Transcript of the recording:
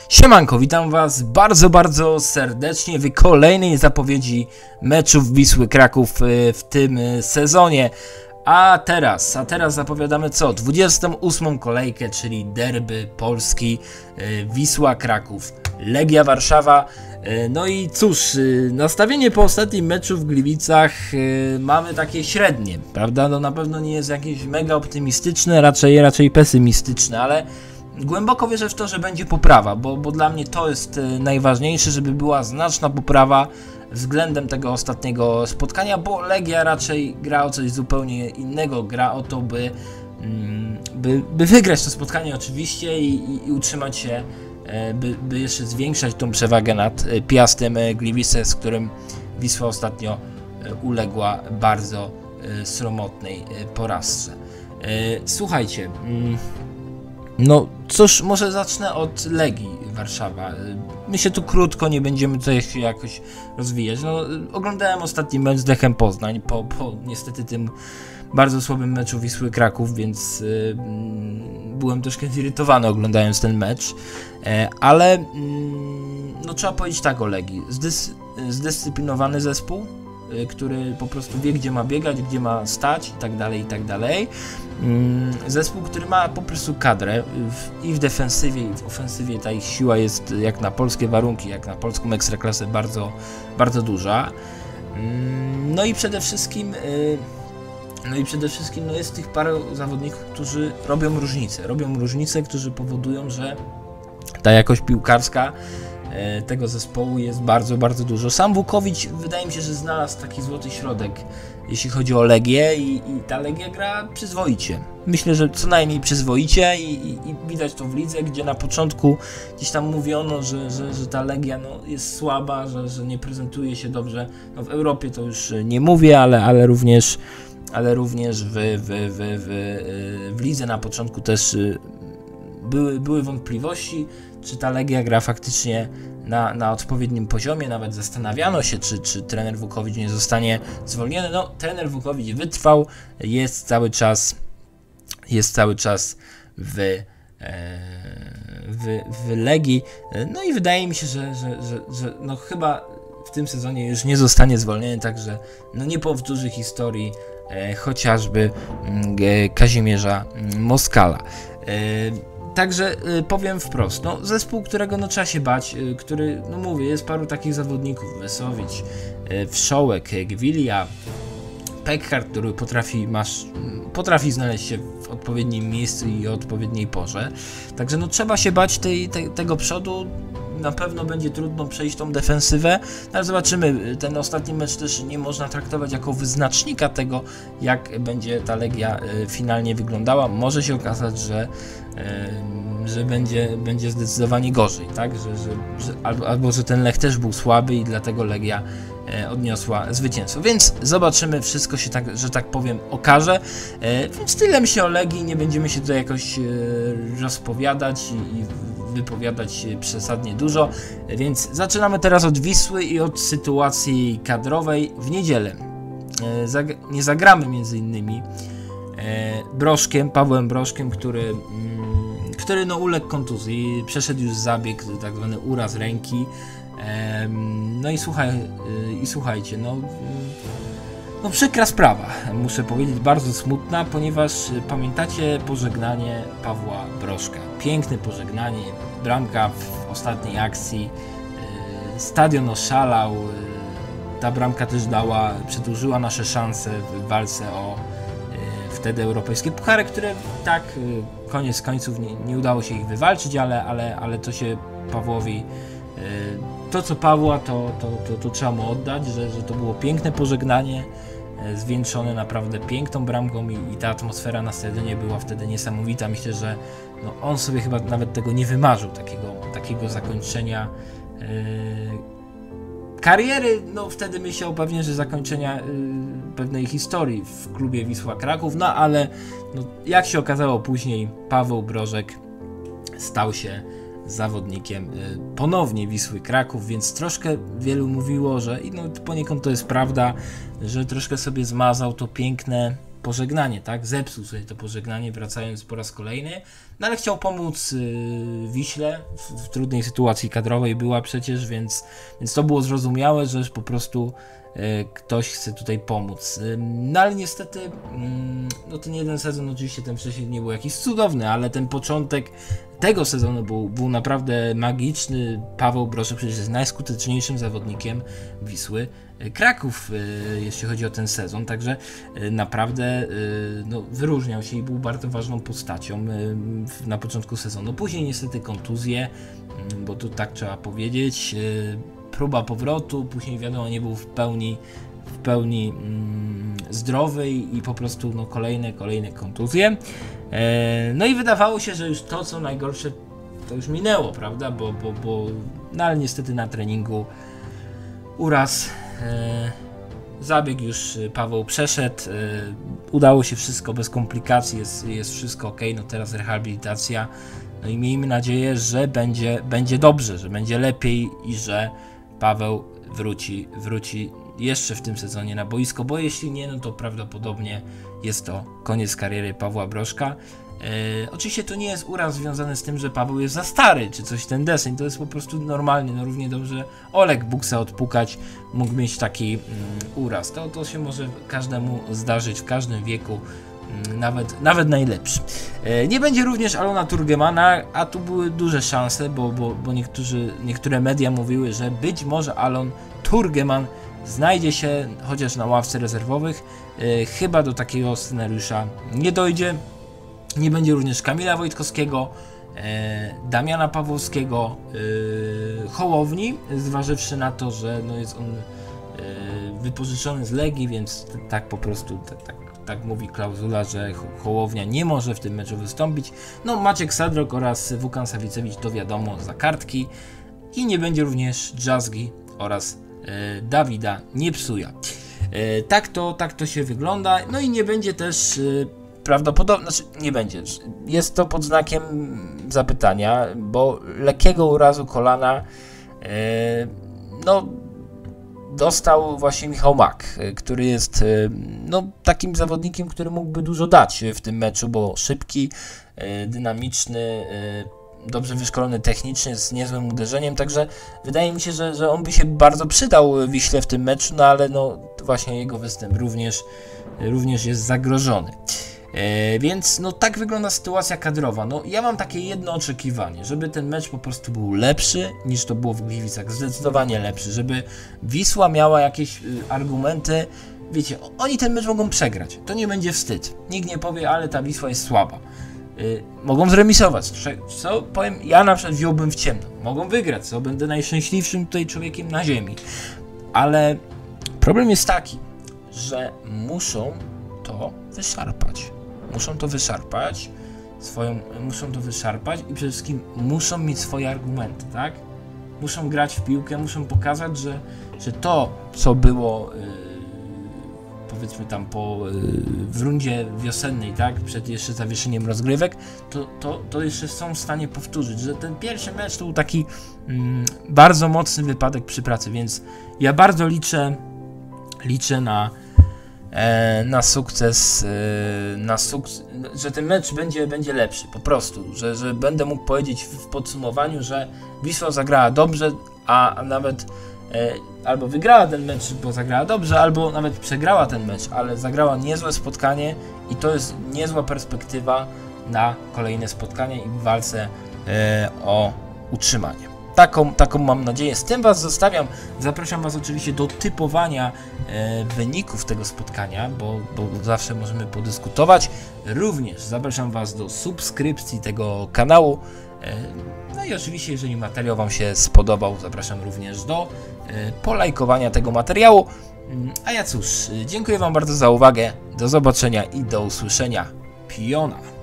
Siemanko, witam was bardzo serdecznie w kolejnej zapowiedzi meczów Wisły Kraków w tym sezonie. A teraz zapowiadamy co? 28. kolejkę, czyli derby Polski, Wisła Kraków, Legia Warszawa. No i cóż, nastawienie po ostatnim meczu w Gliwicach mamy takie średnie, prawda? No na pewno nie jest jakieś mega optymistyczne, raczej pesymistyczne, ale głęboko wierzę w to, że będzie poprawa, bo dla mnie to jest najważniejsze, żeby była znaczna poprawa względem tego ostatniego spotkania, bo Legia raczej gra o coś zupełnie innego, gra o to, by wygrać to spotkanie oczywiście i utrzymać się, by jeszcze zwiększać tą przewagę nad Piastem Gliwice, z którym Wisła ostatnio uległa bardzo sromotnej porażce. Słuchajcie, no cóż, może zacznę od Legii Warszawa. My się tu krótko, nie będziemy tutaj się jakoś rozwijać. No, oglądałem ostatni mecz z Lechem Poznań po niestety tym bardzo słabym meczu Wisły Kraków, więc byłem troszkę zirytowany oglądając ten mecz, ale no trzeba powiedzieć tak o Legii. Zdyscyplinowany zespół, który po prostu wie, gdzie ma biegać, gdzie ma stać i tak dalej. Zespół, który ma po prostu kadrę i w defensywie, i w ofensywie ta ich siła jest jak na polskie warunki, jak na polską ekstraklasę bardzo duża. No i przede wszystkim jest tych parę zawodników, którzy robią różnicę, którzy powodują, że ta jakość piłkarska tego zespołu jest bardzo dużo. Sam Wukowicz wydaje mi się, że znalazł taki złoty środek, jeśli chodzi o Legię i ta Legia gra przyzwoicie. Myślę, że co najmniej przyzwoicie i widać to w lidze, gdzie na początku gdzieś tam mówiono, że ta Legia jest słaba, że nie prezentuje się dobrze. No w Europie to już nie mówię, ale również w lidze na początku też były wątpliwości, czy ta Legia gra faktycznie na odpowiednim poziomie. Nawet zastanawiano się, czy trener Wukowicz nie zostanie zwolniony. No, trener Wukowicz wytrwał, jest cały czas w Legii. No i wydaje mi się, że no chyba w tym sezonie już nie zostanie zwolniony, także no nie powtórzy historii chociażby Kazimierza Moskala. Także powiem wprost, no zespół, którego no trzeba się bać, który, no mówię, jest paru takich zawodników, Wesowicz, Wszołek, Gwilia, Pekhart, który potrafi znaleźć się w odpowiednim miejscu i o odpowiedniej porze. Także no trzeba się bać tego przodu. Na pewno będzie trudno przejść tą defensywę, ale zobaczymy. Ten ostatni mecz też nie można traktować jako wyznacznika tego, jak będzie ta Legia finalnie wyglądała. Może się okazać, że będzie zdecydowanie gorzej, tak? Albo że ten Lech też był słaby i dlatego Legia odniosła zwycięstwo. Więc zobaczymy, wszystko się tak, że tak powiem, okaże. Więc tyle się o Legii, nie będziemy się tutaj jakoś rozpowiadać i wypowiadać przesadnie dużo, więc zaczynamy teraz od Wisły i od sytuacji kadrowej. W niedzielę nie zagramy między innymi Brożkiem, Pawłem Brożkiem, który no uległ kontuzji, przeszedł już zabieg, tak zwany uraz ręki. No i słuchajcie, no przykra sprawa, muszę powiedzieć, bardzo smutna, ponieważ pamiętacie pożegnanie Pawła Brożka. Piękne pożegnanie, bramka w ostatniej akcji, stadion oszalał, ta bramka też przedłużyła nasze szanse w walce o wtedy europejskie puchary, które tak koniec końców nie udało się ich wywalczyć, ale to się Pawłowi, to co Pawła, to trzeba mu oddać, że to było piękne pożegnanie, zwieńczone naprawdę piękną bramką i ta atmosfera na stadionie była wtedy niesamowita. Myślę, że no on sobie chyba nawet tego nie wymarzył, takiego zakończenia kariery. No wtedy myślał pewnie, że zakończenia pewnej historii w klubie Wisła Kraków, no ale no, jak się okazało później, Paweł Brożek stał się zawodnikiem ponownie Wisły Kraków, więc troszkę wielu mówiło, że no poniekąd to jest prawda, że troszkę sobie zmazał to piękne pożegnanie, tak? Zepsuł sobie to pożegnanie, wracając po raz kolejny. no ale chciał pomóc Wiśle w trudnej sytuacji kadrowej była przecież, więc to było zrozumiałe, że po prostu ktoś chce tutaj pomóc. No ale niestety, no ten jeden sezon, oczywiście ten wcześniej nie był jakiś cudowny, ale ten początek tego sezonu był naprawdę magiczny. Paweł Broszek przecież jest najskuteczniejszym zawodnikiem Wisły Kraków, jeśli chodzi o ten sezon, także naprawdę no, wyróżniał się i był bardzo ważną postacią na początku sezonu. Później niestety kontuzje, bo tu tak trzeba powiedzieć, próba powrotu, później wiadomo nie był w pełni zdrowy i po prostu no, kolejne kontuzje. No i wydawało się, że już to co najgorsze to już minęło, prawda, bo no, ale niestety na treningu uraz, zabieg już Paweł przeszedł, udało się wszystko bez komplikacji, jest wszystko ok, no teraz rehabilitacja, no i miejmy nadzieję, że będzie dobrze, że będzie lepiej i że Paweł wróci jeszcze w tym sezonie na boisko, bo jeśli nie, no to prawdopodobnie jest to koniec kariery Pawła Broszka. Oczywiście to nie jest uraz związany z tym, że Paweł jest za stary, czy coś ten deseń, to jest po prostu normalnie, no równie dobrze Olek mógł se odpukać, mógł mieć taki uraz, to się może każdemu zdarzyć w każdym wieku, nawet najlepszy. Nie będzie również Alona Turgemana, a tu były duże szanse, bo niektóre media mówiły, że być może Alon Turgeman znajdzie się chociaż na ławce rezerwowych. Chyba do takiego scenariusza nie dojdzie. Nie będzie również Kamila Wojtkowskiego, Damiana Pawłowskiego, Hołowni, zważywszy na to, że no jest on wypożyczony z Legii, więc tak po prostu tak mówi klauzula, że Hołownia nie może w tym meczu wystąpić. No Maciek Sadrok oraz Wukan Sawicewicz to wiadomo za kartki i nie będzie również Dżazgi oraz Dawida Niepsuja. Tak to się wygląda, no i nie będzie też prawdopodobnie, nie będzie, jest to pod znakiem zapytania, bo lekkiego urazu kolana no dostał właśnie Michał Mak, który jest no, takim zawodnikiem, który mógłby dużo dać w tym meczu, bo szybki, dynamiczny, dobrze wyszkolony technicznie, z niezłym uderzeniem, także wydaje mi się, że on by się bardzo przydał Wiśle w tym meczu, no ale no właśnie jego występ również jest zagrożony. Więc no tak wygląda sytuacja kadrowa. No ja mam takie jedno oczekiwanie, żeby ten mecz po prostu był lepszy niż to było w Gliwicach, zdecydowanie lepszy, żeby Wisła miała jakieś argumenty, wiecie, oni ten mecz mogą przegrać, to nie będzie wstyd, nikt nie powie, ale ta Wisła jest słaba. Mogą zremisować, co powiem, ja na przykład wziąłbym w ciemno, mogą wygrać, co będę najszczęśliwszym tutaj człowiekiem na ziemi, ale problem jest taki, że muszą to wyszarpać. Muszą to wyszarpać i przede wszystkim muszą mieć swoje argumenty, tak? Muszą grać w piłkę, muszą pokazać, że to, co było powiedzmy tam w rundzie wiosennej, tak? Przed jeszcze zawieszeniem rozgrywek, to jeszcze są w stanie powtórzyć, że ten pierwszy mecz to był taki bardzo mocny wypadek przy pracy, więc ja bardzo liczę na sukces, że ten mecz będzie lepszy, po prostu, że będę mógł powiedzieć w podsumowaniu, że Wisła zagrała dobrze, a nawet albo wygrała ten mecz, bo zagrała dobrze, albo nawet przegrała ten mecz, ale zagrała niezłe spotkanie i to jest niezła perspektywa na kolejne spotkania i w walce o utrzymanie. Taką mam nadzieję. Z tym Was zostawiam. Zapraszam Was oczywiście do typowania wyników tego spotkania, bo zawsze możemy podyskutować. Również zapraszam Was do subskrypcji tego kanału. No i oczywiście, jeżeli materiał Wam się spodobał, zapraszam również do polajkowania tego materiału. A ja cóż, dziękuję Wam bardzo za uwagę. Do zobaczenia i do usłyszenia. Piona!